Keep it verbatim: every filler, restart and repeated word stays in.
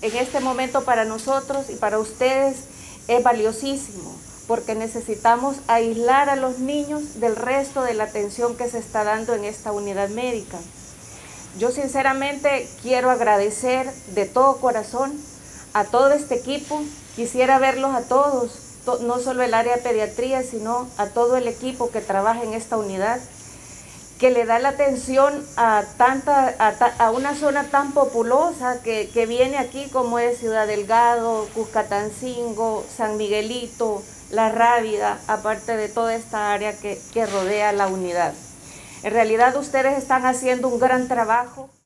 en este momento para nosotros y para ustedes es valiosísimo, porque necesitamos aislar a los niños del resto de la atención que se está dando en esta unidad médica. Yo sinceramente quiero agradecer de todo corazón a todo este equipo. Quisiera verlos a todos, no solo el área de pediatría, sino a todo el equipo que trabaja en esta unidad, que le da la atención a, tanta, a, a una zona tan populosa que, que viene aquí, como es Ciudad Delgado, Cuscatancingo, San Miguelito, La Rábida, aparte de toda esta área que, que rodea la unidad. En realidad ustedes están haciendo un gran trabajo.